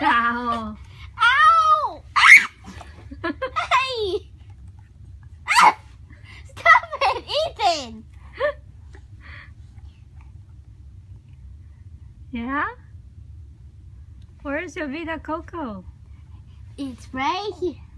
Ow! Ow! Hey! Stop it, Ethan! Yeah? Where's your Vita Coco? It's right here.